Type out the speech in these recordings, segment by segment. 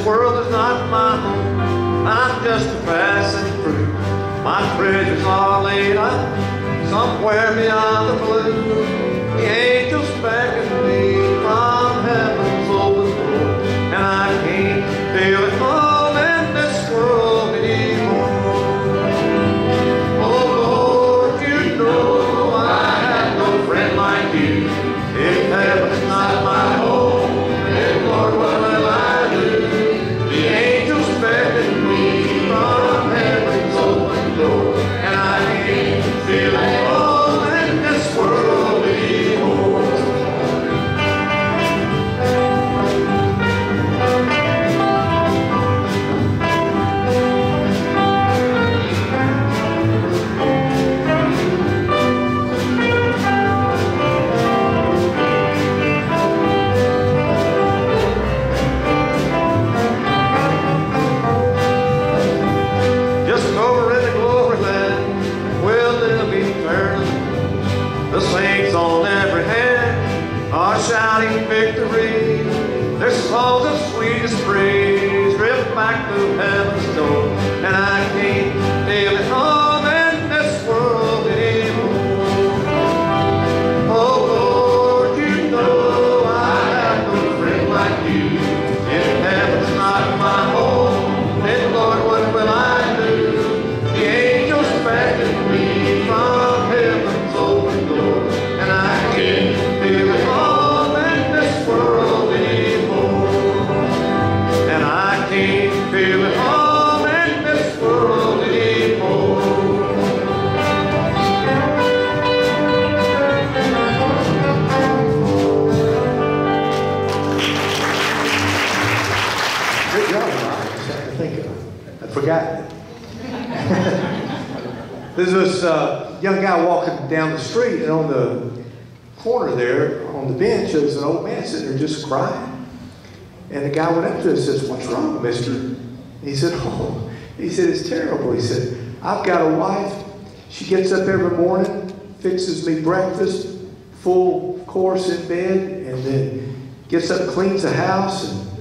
world is not my home. I'm just a passing through. My treasures are laid up somewhere beyond the blue. The angels beckon me from heaven's open door, and I can't feel at home in this world anymore. Oh Lord, you know I have no friend like you. If heaven's not my home, then Lord, what will I do? The angels beckon me from heaven's open door, and I can't feel at home in this world anymore. Just over in the glory land, we'll live eternally. The saints on every hand are shouting victory. Their songs of sweetest praise drift back through heaven's door, and I can't feel at home in this world anymore. Oh Lord, you know I have no friend like you. If heaven's not my home, then Lord, what will I do? The angels beckon me from heaven's open door, and I can't feel at home in this world anymore. And I can't feel at home in this world anymore. Good job, Ryan. I had to think of it. I'd forgotten it. There's this young guy walking down the street, and on the corner there, on the bench, there's an old man sitting there just crying. And the guy went up to him and says, "What's wrong, mister?" And he said, "Oh," he said, "it's terrible." He said, "I've got a wife. She gets up every morning, fixes me breakfast, full course in bed, and then gets up, cleans the house, and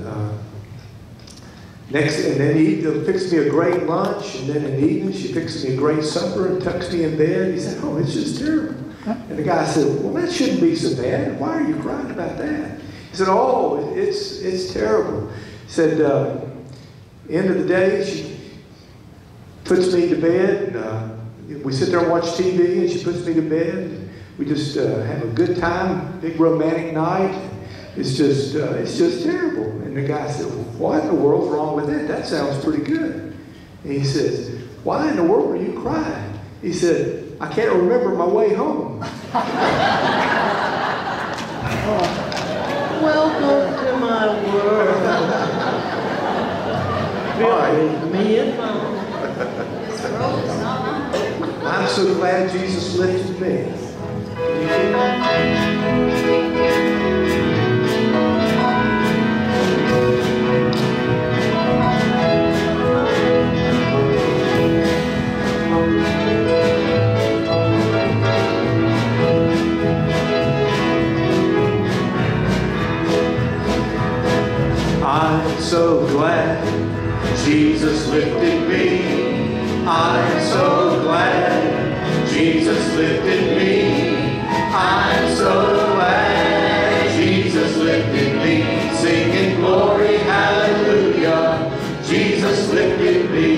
then he fixes me a great lunch, and then in the evening she fixes me a great supper and tucks me in bed." He said, "Oh, it's just terrible." And the guy said, "Well, that shouldn't be so bad. Why are you crying about that?" He said, "Oh, it's terrible." He said, "End of the day, she puts me to bed, and we sit there and watch TV, and she puts me to bed. And we just have a good time, big romantic night. It's just terrible." And the guy said, "Well, what in the world's wrong with that? That sounds pretty good." And he says, "Why in the world are you crying?" He said, "I can't remember my way home." Welcome to my world. All right. Me and Mom. This world is not mine. I'm so glad Jesus lifted me. I'm so glad Jesus lifted me. I'm so glad Jesus lifted me. I'm so glad Jesus lifted me. Singing glory, hallelujah. Jesus lifted me.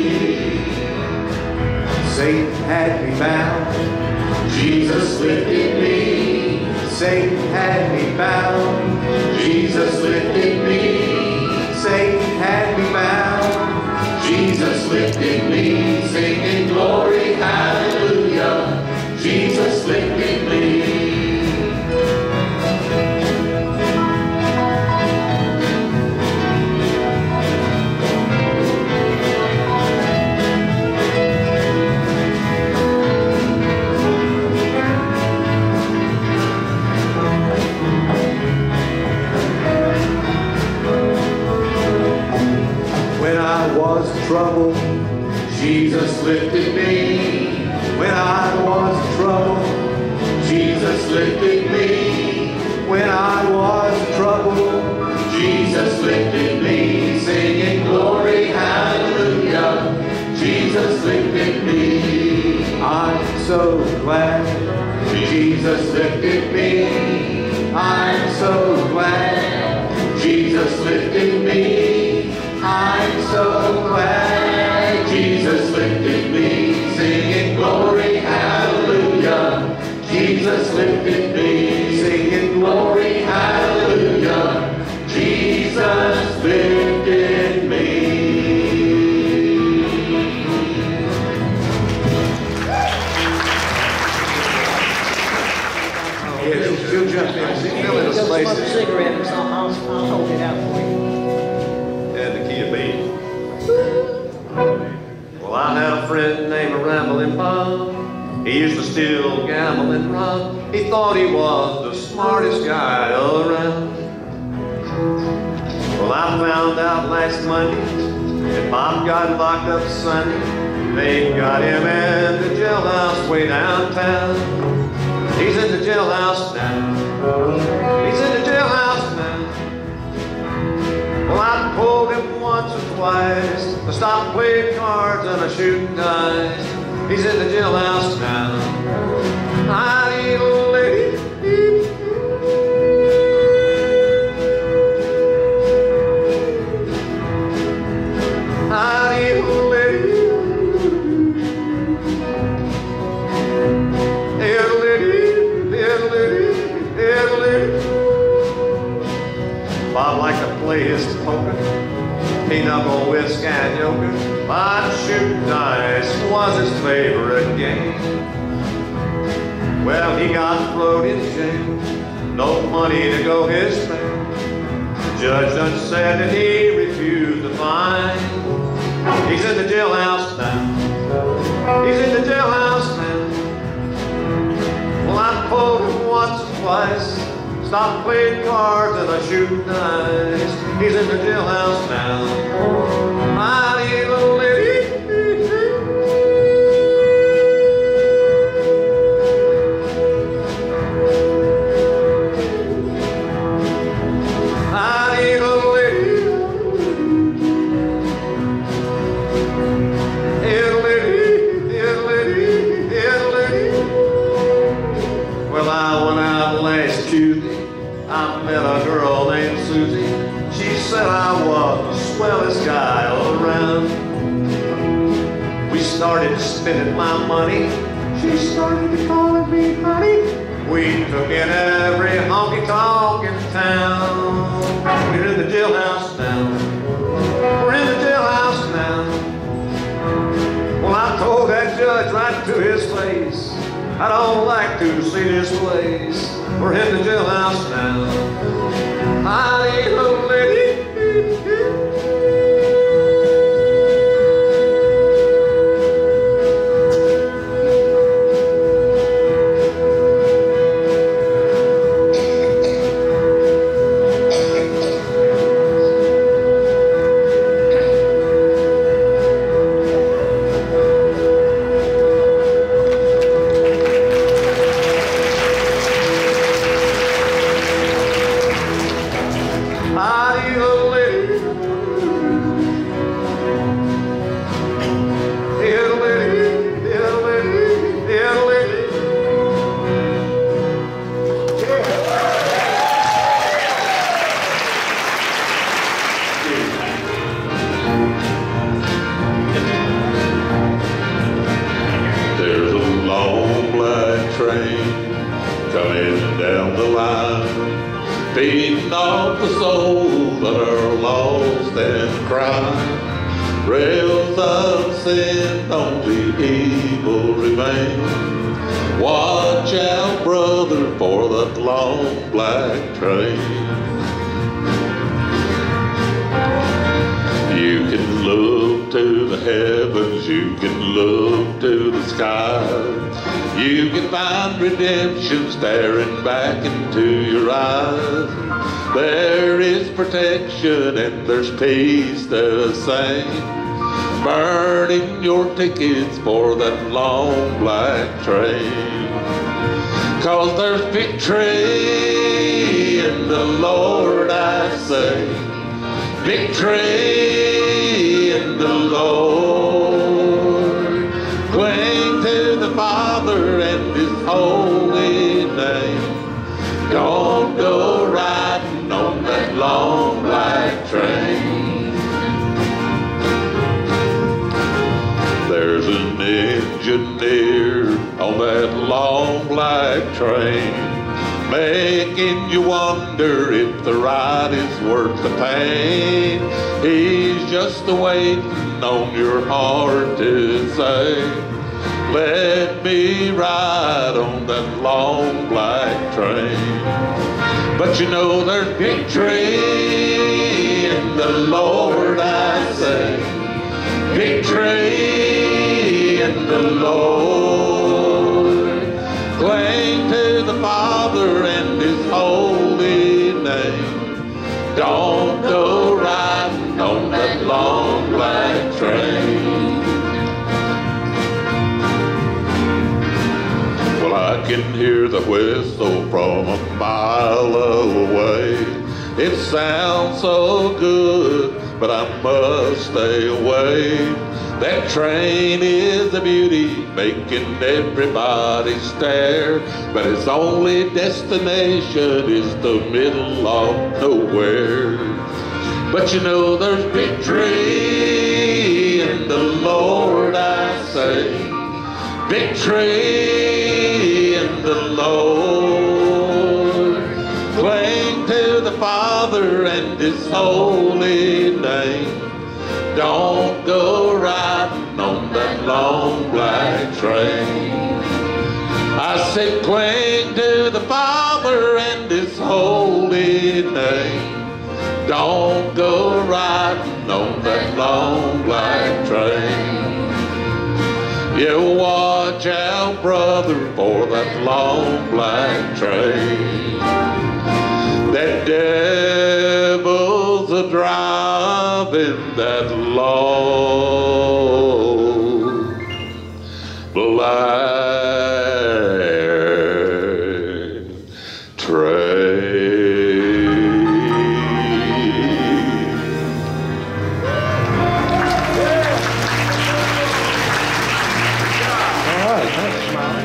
Satan had me bound. Jesus lifted me. Satan had me bound. Jesus lifted me. Satan had me bound. Jesus lifted me, singing glory, hallelujah. Jesus lifted me. When I was in trouble, Jesus lifted me. When I was in trouble, Jesus lifted me. When I was in trouble, Jesus lifted me, singing so glad Jesus lifted me. I'm so glad Jesus lifted me. I'm so glad Jesus lifted me. Singing glory, hallelujah. Jesus lifted me. Singing glory, hallelujah. Jesus lifted me. You'll jump in. Fill in a Go space. smoke a cigarette and I'll hold it out for you. And the key of B. Well, I had a friend named Rambling Bob. He used to steal, gamble, and rob. He thought he was the smartest guy around. Well, I found out last Monday that Bob got locked up Sunday. They got him in the jailhouse way downtown. He's in the jailhouse now. He's in the jailhouse now. Well, I told him once or twice to stop playing cards and shooting dice. He's in the jailhouse now. I need a lady. I need a lady. Bob liked to play his poker, pinochle with scan joker, but shooting dice was his favorite game. Well, he got thrown in jail, no money to go his way. The judge done said that he refused to fine. He's in the jailhouse now. He's in the jailhouse now. Well, I told him once or twice, stop playing cards and shooting dice. He's in the jailhouse now. I need a lady. I need a lady. A lady, a lady, a lady. Well, I went out last Tuesday. I met a girl named Susie. She said I was the swellest guy all around. We started spending my money. She started calling me honey. We took in every honky-tonk in town. We're in the jailhouse now. We're in the jailhouse now. Well, I told that judge right to his face, I don't like to see this place. We're in the jailhouse now. I need a lady. Feeding off the souls that are lost and crying. Rails of sin, only evil remain. Watch out, brother, for that long black train. You can look to the heavens, you can look to the skies. You can find redemption staring back into your eyes. There is protection and there's peace the same. Burning your tickets for that long black train. 'Cause there's victory in the Lord, I say. Victory in the Lord. Cling to the Father holy name. Don't go riding on that long black train. There's an engineer on that long black train, making you wonder if the ride is worth the pain. He's just waiting on your heart to say, let me ride on that long black train. But you know there's victory in the Lord, I say. Victory in the Lord. Cling to the Father and His holy name. Don't go riding on that long black train. Well, I can hear the whistle from a mile away. It sounds so good, but I must stay away. That train is a beauty, making everybody stare, but its only destination is the middle of nowhere. But you know there's victory in the Lord, I say. Victory in the Lord. Cling to the Father and His holy name. Don't go riding on that long black train. I said cling to the Father and His holy name. Don't go riding on that long black train. You watch out, brother, for that long black train. That devil's a-driving that long black train. All right, thanks, Smiley.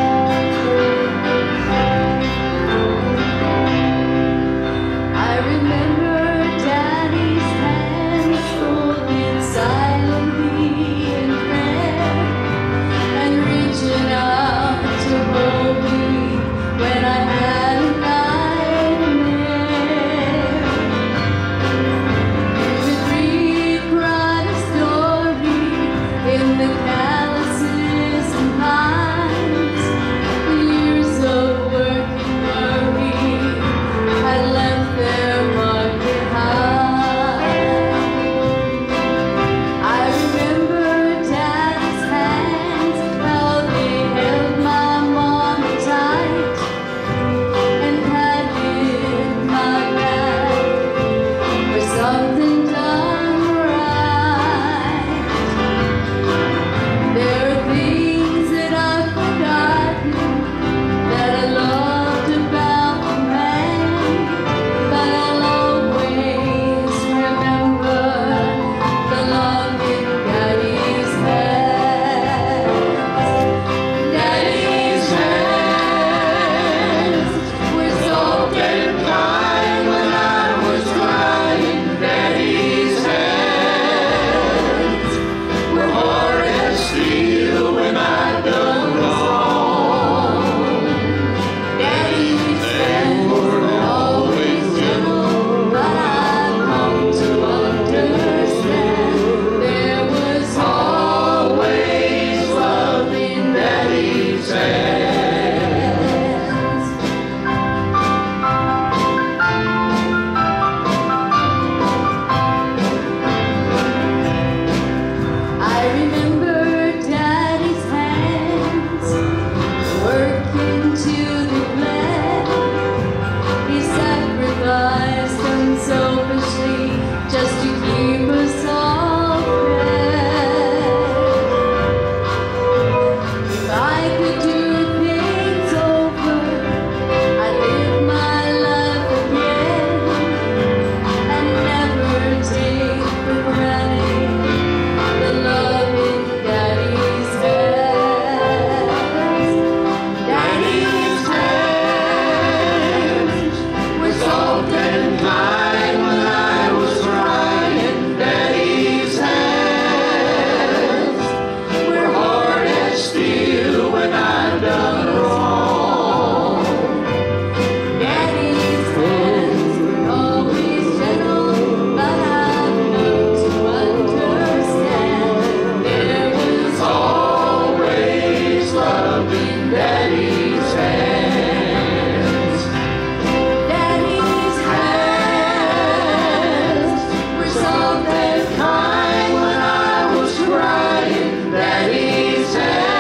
I remember Daddy's hands spoken silently in prayer and reaching soft and kind when I was crying. Daddy's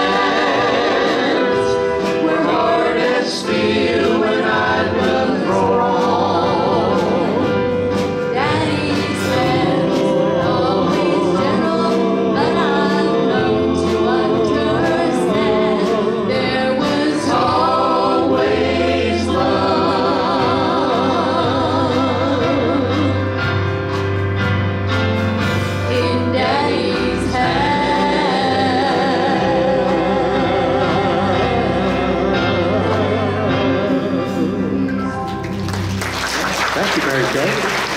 hands were hard as steel when I was wrong. Daddy's hands were always gentle, but I learned to understand there was always love in Daddy's hands. Thank you, Mary Kay.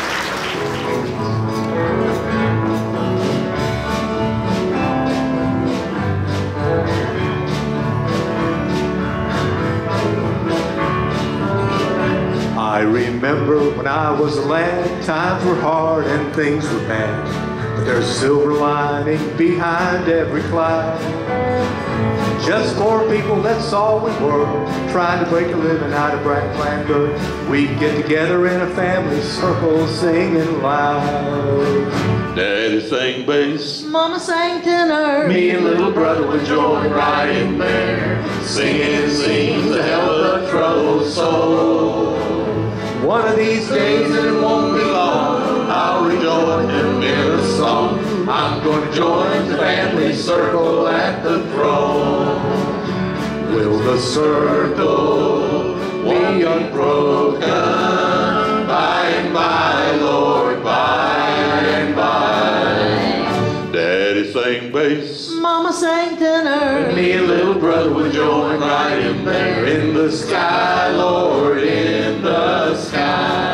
I remember when I was a lad, times were hard and things were bad. But there's a silver lining behind every cloud. Just poor people, that's all we were, trying to break a living out of brackland dirt. We'd get together in a family circle, singing loud. Daddy sang bass, Mama sang tenor. Me and little brother would join right in there. Singing seems to help a troubled soul. One of these days, And it won't be long, I'll rejoin him in a song. I'm going to join the family circle at the throne. will the circle Be unbroken by and by, Lord, by and by. Daddy sang bass, Mama sang tenor. Me and little brother would join right in there in the sky, Lord, in the sky.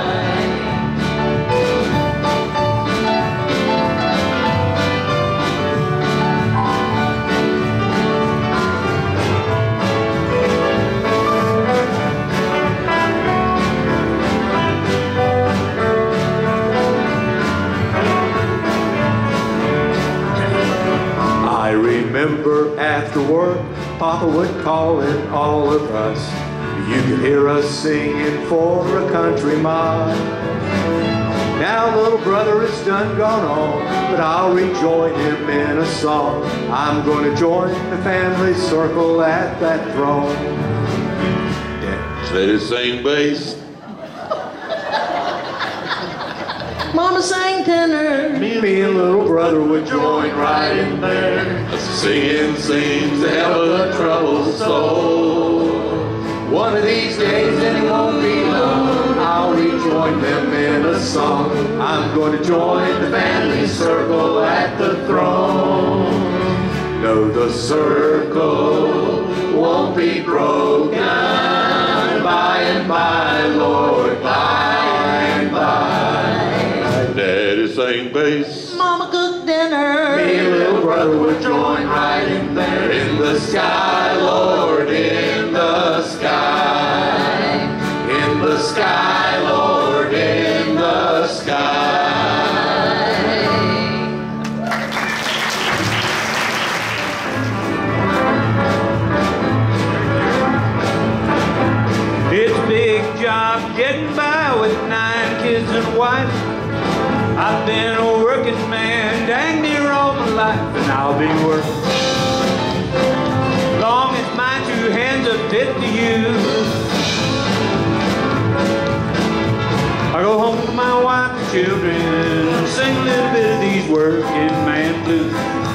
I remember after work, Papa would call in all of us. You could hear us singing for a country mile. Now little brother is done gone on, but I'll rejoin him in a song. I'm going to join the family circle at that throne. Daddy sang bass, Mama sang tenor. Me and little brother would Join right in there. Singing seems to help a troubled soul. One of these days, and it won't be long, I'll rejoin them in a song. I'm going to join the family circle at the throne. No, the circle won't be broken by and by, Lord, by and by. Daddy sang bass, Mama cooked dinner. Me and little brother would join right in there in the sky, Lord, in the sky. In the sky, Lord, in the sky. It's a big job getting by with 9 kids and a wife. I've been a working man dang near all my life, and I'll be working long as my 2 hands are fit to use. I go home to my wife and children, sing a little bit of these working man blues.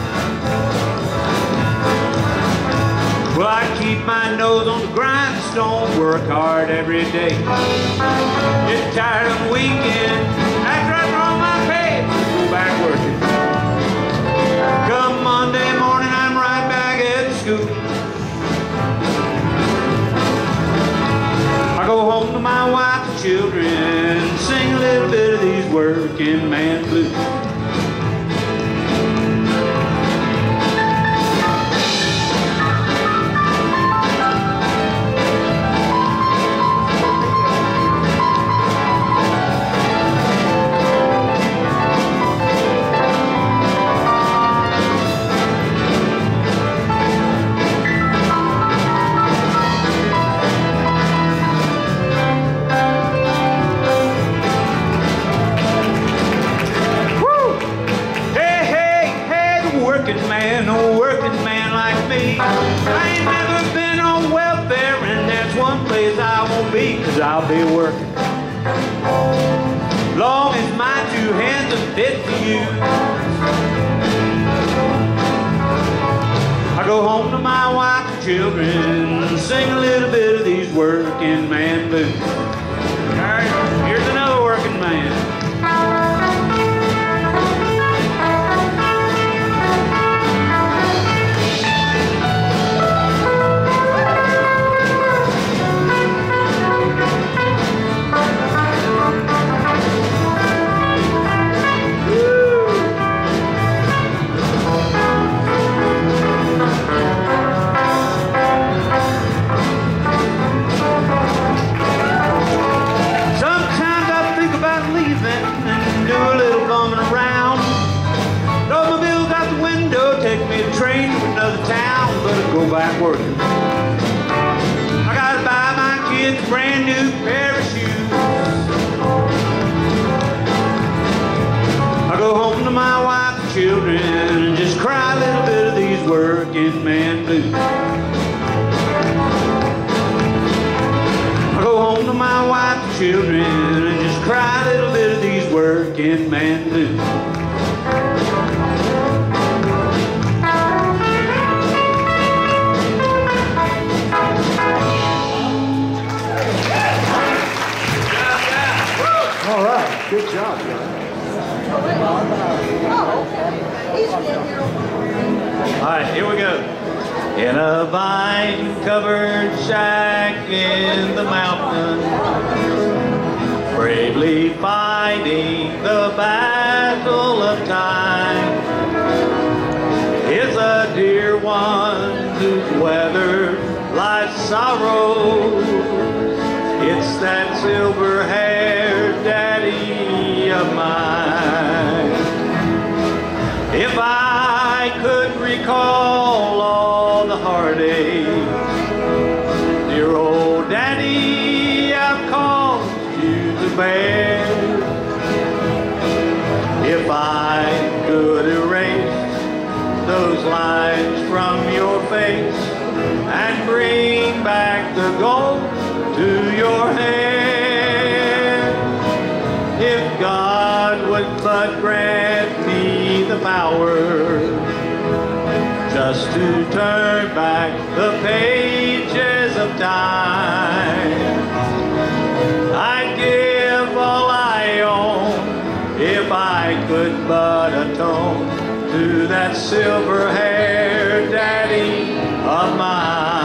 Well, I keep my nose on the grindstone, work hard every day. Get tired on the weekend, after I draw my pay, go back working. Come Monday morning, I'm right back at school. I go home to my wife and children, sing a little bit of these working man blues. for me. I ain't never been on welfare, and that's one place I won't be, 'cause I'll be working. Long as my two hands are fit for you. I go home to my wife and children, sing a little bit of these working man blues. All right, here's another working man. Go back working. I gotta buy my kids a brand new pair of shoes. I go home to my wife and children and just cry a little bit of these working man blues. I go home to my wife and children and just cry a little bit of these working man blues. All right, good job, guys. All right, here we go. In a vine-covered shack in the mountains, bravely fighting the battle of time, is a dear one who's weathered life's sorrow. It's that silver-haired daddy of mine. If I could recall all the heartaches, dear old daddy, I've caused you to bear. If I could erase those lines from your face and bring back the gold to your hair, if God would but grant me the power just to turn back the pages of time, I'd give all I own if I could but atone to that silver-haired daddy of mine.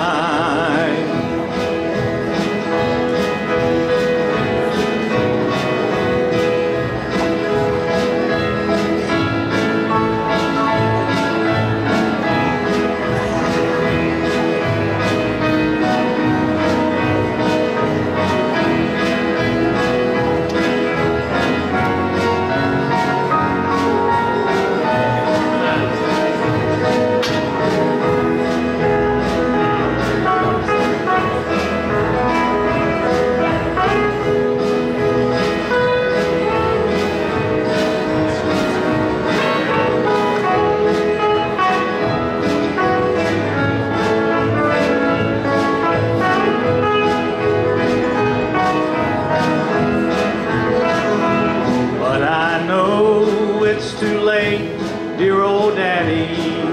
Dear old daddy,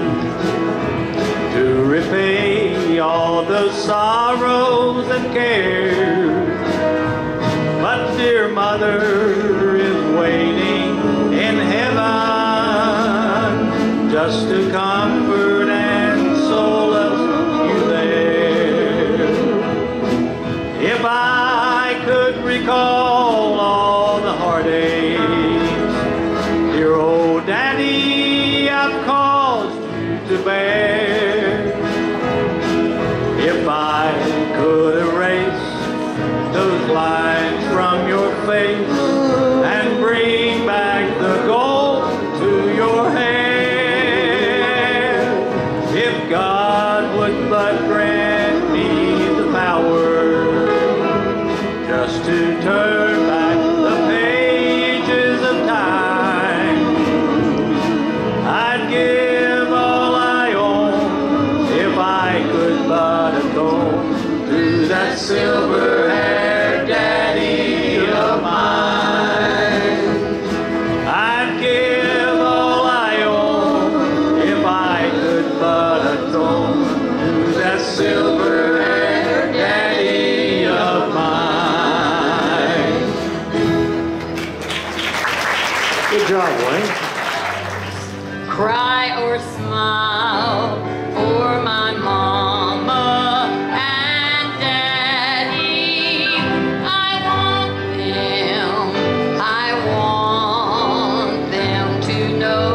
to repay all those sorrows and cares. But dear mother is waiting in heaven just to comfort and solace you there. If I could recall all the heartaches, dear old daddy, I've caused you to bear. If I could erase those lines from your face and bring back the gold to your hair, if God would but grant me the power just to turn back the pages of time, I'd give all I own cry or smile for my mama and daddy. I want them to know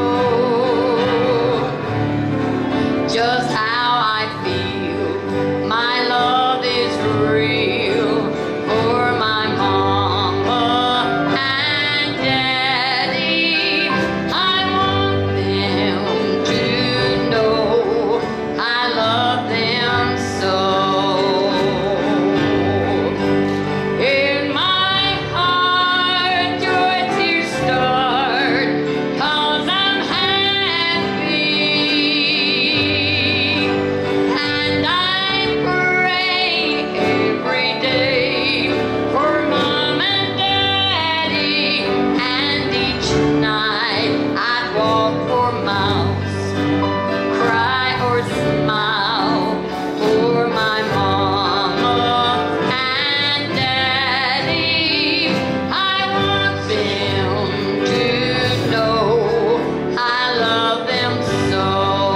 just how I feel. My love is real for my mama and daddy. I want them to know I love them so. In my heart, joy tears start, 'cause I'm happy. And I pray every day for Mom and Daddy. And each night I'd walk for miles, cry or smile for my mama and daddy. I want them to know I love them so.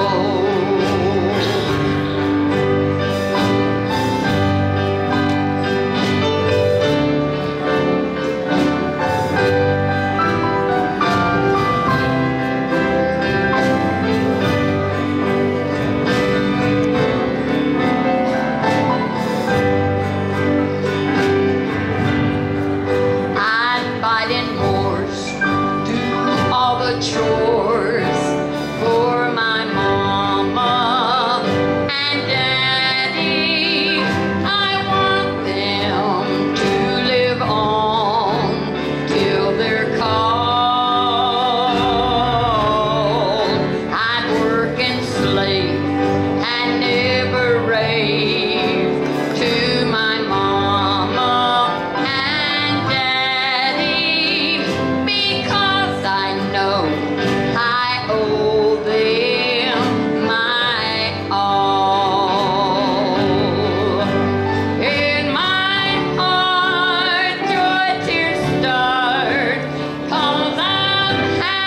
I'd fight in wars, do all the chores for my mama and daddy. I want them to live on till they're called. I'd work and slave and never rave to my mama and daddy, because I know I owe them my all. In my heart, joy tears start, 'cause I'm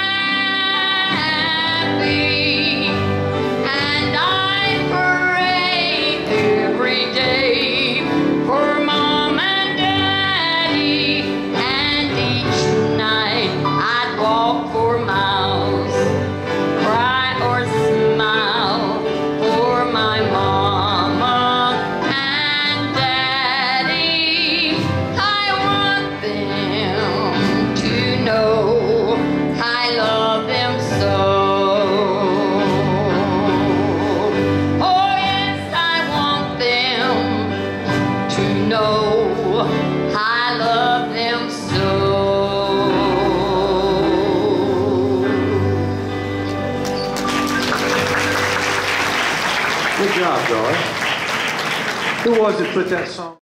happy. And I pray every day for Mom and Daddy. And each night I'd walk for miles, cry or smile for my mama and daddy. I want them to know I love them so. Oh yes, I want them to know I love them so. Good job, Joy. Who was it put that song?